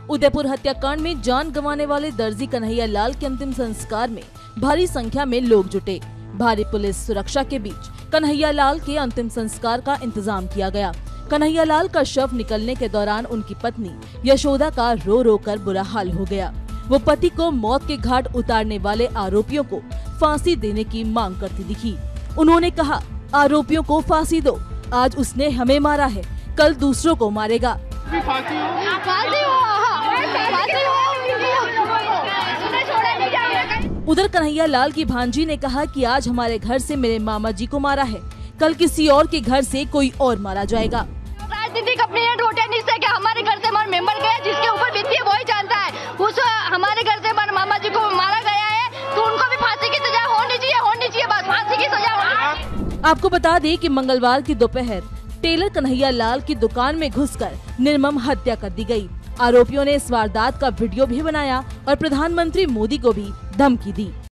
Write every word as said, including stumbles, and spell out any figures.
उदयपुर हत्याकांड में जान गंवाने वाले दर्जी कन्हैया लाल के अंतिम संस्कार में भारी संख्या में लोग जुटे। भारी पुलिस सुरक्षा के बीच कन्हैया लाल के अंतिम संस्कार का इंतजाम किया गया। कन्हैया लाल का शव निकलने के दौरान उनकी पत्नी यशोदा का रो रो कर बुरा हाल हो गया। वो पति को मौत के घाट उतारने वाले आरोपियों को फांसी देने की मांग करती दिखी। उन्होंने कहा, आरोपियों को फांसी दो, आज उसने हमें मारा है, कल दूसरों को मारेगा। उधर कन्हैया लाल की भांजी ने कहा कि आज हमारे घर से मेरे मामा जी को मारा है, कल किसी और के घर से कोई और मारा जाएगा। राजनीतिक अपनी निश्चय क्या हमारे घर से हमारा मेंबर गया, जिसके ऊपर बीती है वही जानता है। उस हमारे घर से हमारे मामा जी को मारा गया है, तो उनको भी फांसी की सजा होनी चाहिए, होनी चाहिए, बस फांसी की सजा होनी। आपको बता दें कि मंगलवार की दोपहर टेलर कन्हैया लाल की दुकान में घुसकर निर्मम हत्या कर दी गई। आरोपियों ने इस वारदात का वीडियो भी बनाया और प्रधानमंत्री मोदी को भी धमकी दी।